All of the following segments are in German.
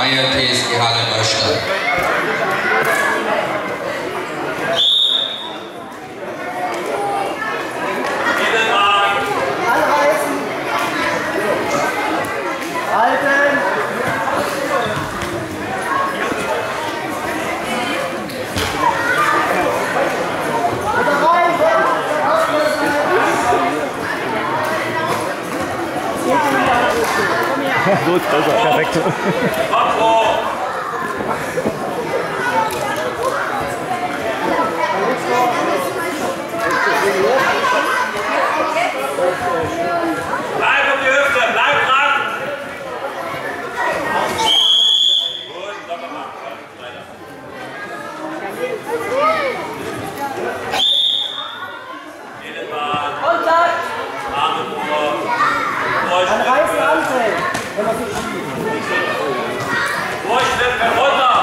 Maie TSG Halle Neustadt. So ist besser, perfekt. Bleib um die Hüfte, bleib dran! Gut, locker machen. Weiter. Jedes Mal. Kontakt! Arme vor. Anreißen, anfällt. Wenn man sich schiebt. Durchschnippen, runter!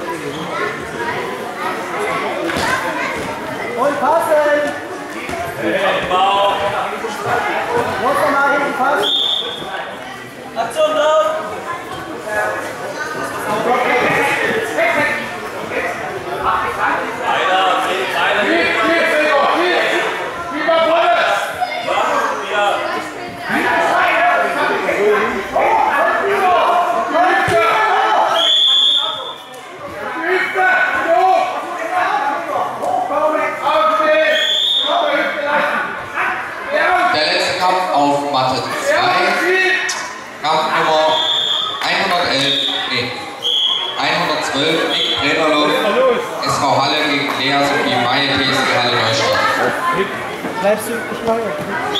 Und passen! Bauch. Muss noch mal hinten passen. Aktion laut! Einer, Der letzte Kampf auf Matte 2. Kampfnummer 112, Nick Brennerloh, SV Halle gegen Lea Sophie Maie TSG Halle Neustadt. Bleibst du nicht mal?